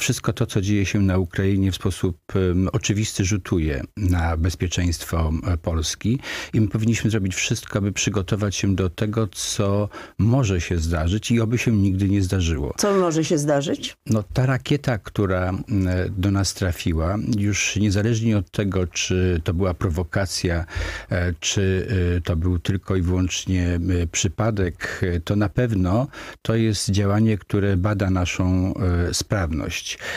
wszystko to, co dzieje się na Ukrainie, w sposób oczywisty rzutuje na bezpieczeństwo Polski i my powinniśmy zrobić wszystko, aby przygotować się do tego, co może się zdarzyć i oby się nigdy nie zdarzyło. Co może się zdarzyć? No, ta rakieta, która do nas trafiła, już niezależnie od tego, czy to była prowokacja, czy to był tylko i wyłącznie przypadek, to na pewno to jest działanie, które bada naszą sprawność.